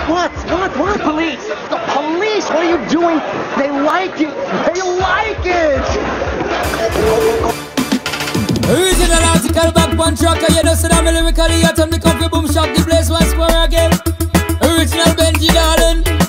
What? Police. The police, what are you doing? They like it. They like it. Original article back one track. You know, so I'm lyrically hot on the coffee boom shop. The place was square again. Original Benji Darling.